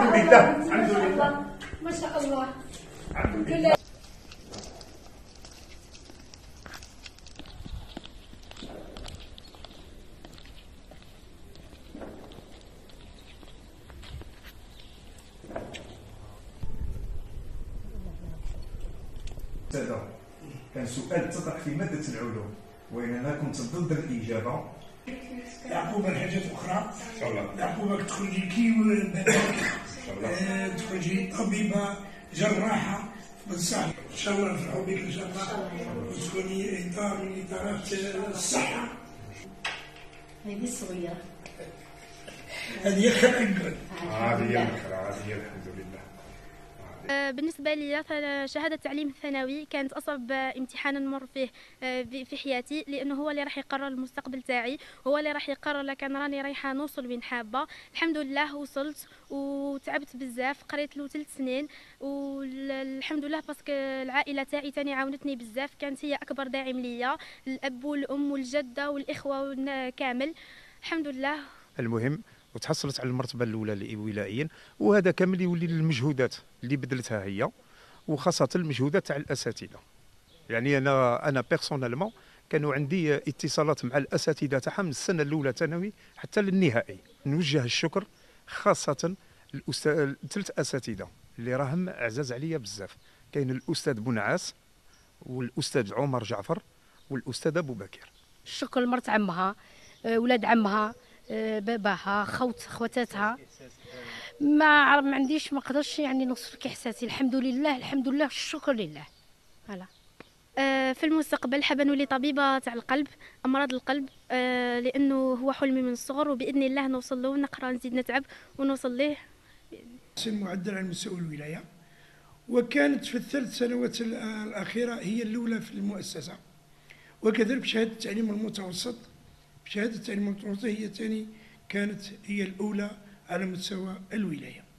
لله. ما شاء الله ما شاء الله. الحمد لله. كان سؤال اتطرح في مادة العلوم وإن أنا كنت ضد الإجابة. يعقوبة الحاجات أخرى إن شاء الله. يعقوبة تخرجي كيو تخرجي طبيبة جراحة بالصحة إن شاء الله. نفرحوا بك إن شاء الله وتكوني إطار من إطارات الصحة. هذه الصغيرة هذه خير نقول. هذه الحمد لله. بالنسبة لي فشهادة التعليم الثانوي كانت أصعب امتحان نمر فيه في حياتي، لأنه هو اللي راح يقرر المستقبل تاعي، هو اللي راح يقرر لك أنا راني رايحة نوصل وين حابة. الحمد لله وصلت وتعبت بزاف، قريت له 3 سنين والحمد لله باسكو العائلة تاعي تاني عاونتني بزاف، كانت هي أكبر داعم ليا، الأب والأم والجدة والإخوة كامل الحمد لله. المهم وتحصلت على المرتبه الاولى ولائيا، وهذا كامل يولي للمجهودات اللي بذلتها هي، وخاصه المجهودات تاع الاساتذه. يعني انا بيرسونيلمون كانوا عندي اتصالات مع الاساتذه تاعها من السنه الاولى ثانوي حتى للنهائي. نوجه الشكر خاصه الاستاذ 3 اساتذه اللي راهم عزاز عليا بزاف. كاين الاستاذ بنعاس والاستاذ عمر جعفر والاستاذ ابو بكر. الشكر لمرت عمها، ولاد عمها، باباها، خواتاتها. ما عنديش، ما قدرش يعني نوصف احساسي. الحمد لله الحمد لله الشكر لله. هلا في المستقبل حابه نولي طبيبه تاع القلب، امراض القلب، لانه هو حلمي من الصغر وباذن الله نوصل له، نقرا نزيد نتعب ونوصل ليه. معدل على مستوى الولايه، وكانت في ال3 سنوات الاخيره هي الاولى في المؤسسه، وكذلك شهاده التعليم المتوسط. شهاده التعليم المتوسط هي ثاني، كانت هي الاولى على مستوى الولايه.